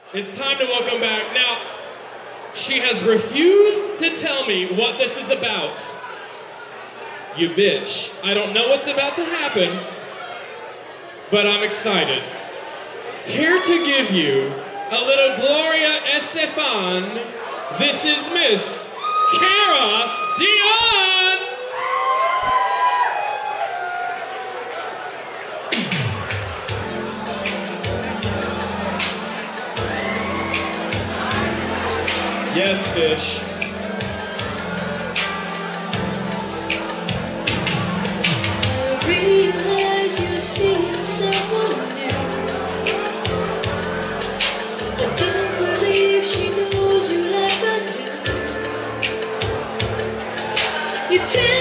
It's time to welcome back. Now, she has refused to tell me what this is about. You bitch. I don't know what's about to happen, but I'm excited. Here to give you a little Gloria Estefan, this is Miss Cara Dion! Yes, bitch. I realize you're seeing someone new. I don't believe she knows you like I do. You tell